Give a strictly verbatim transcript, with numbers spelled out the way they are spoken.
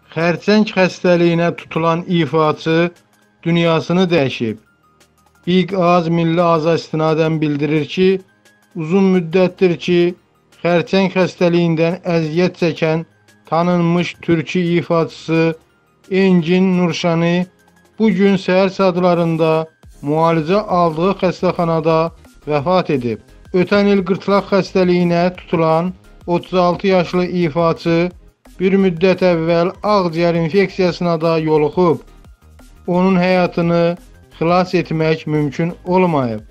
Xərçəng xəstəliyinə tutulan ifaçı dünyasını dəyişib. Big Az Milli Aza istinadən bildirir ki, uzun müddətdir ki, xərçəng xəstəliyindən əziyyət çəkən tanınmış türkü ifaçısı Engin Nurşani bu gün səhər saatlarında müalicə aldığı xəstəxanada vəfat edib. Ötən il qırtlaq xəstəliyinə tutulan otuz altı yaşlı ifaçı bir müddət əvvəl ağciyər infeksiyasına da yoluxub. Onun həyatını xilas etmək mümkün olmayıb.